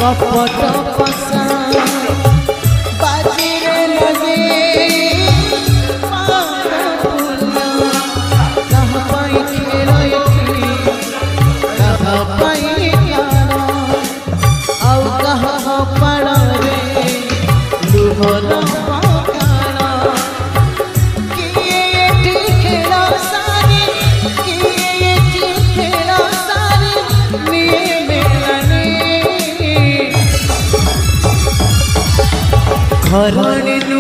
कपट पसा बाजीरे लगे कहाँ पाई खेल कहाँ पाई आउ कहाँ पड़े लुहर घरणी